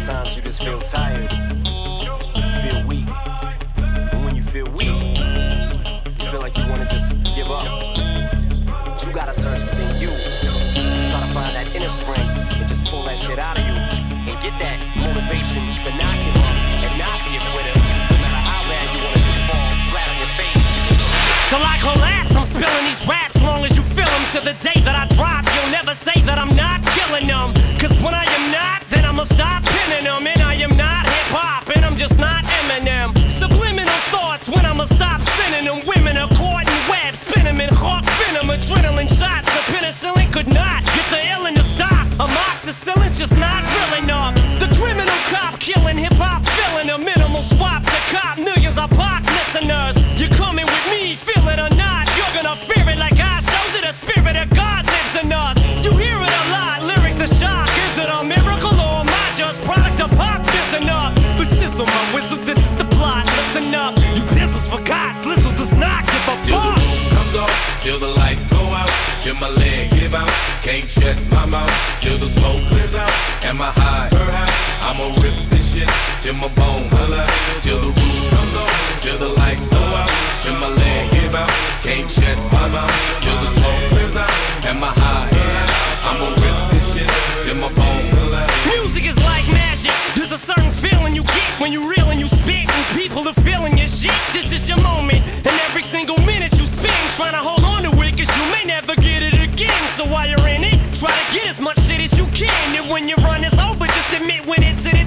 Sometimes you just feel tired, feel weak. And when you feel weak, you feel like you wanna just give up. But you gotta search within you. Try to find that inner strength and just pull that shit out of you. And get that motivation to not give up and not be a quitter. No matter how bad you wanna just fall flat on your face. Till I collapse, I'm spilling these raps. Long as you feel them, to the day that I drop, you'll never say that I'm not killing them. Cause when I am not, then I'ma stop pinning them. And I am not hip-hop, and I'm just not Eminem. Subliminal thoughts when I'ma stop sending them. Women are caught in webs, spin them in hawk venom. Adrenaline shots, the penicillin could not get the illin to stop. Amoxicillin's just not real enough. The criminal cop killing hip-hop, filling a minimal swap to cop millions of pop listeners. You coming with me, feel it or not, you're gonna fear it like I showed you. The spirit of God lives in us. You hear it a lot, lyrics the shock. Is it a miracle or am I just product of pop? Listen up, but sizzle my whistle, this is the plot. Listen up, you pistols forgot, Slizzle does not give a Till the fuck. roof comes off, till the lights go out, till my legs give out, can't shut my mouth, till the smoke clears out. Am I high? I'ma rip this shit till my bones holla. Till the roof comes off, till the lights go out, till my legs give out, can't shut my mouth, till the smoke clears out. Am I high? I'ma rip this shit till my bones holla. Music is like magic. There's a certain feeling you get when you reel and you spit, and people are feeling your shit. This is your moment, and every single minute you spend trying to hold on to it, cause you may never get it again. So while you're in it, try to get as much shit as you can. And when your run is over, just admit when it's in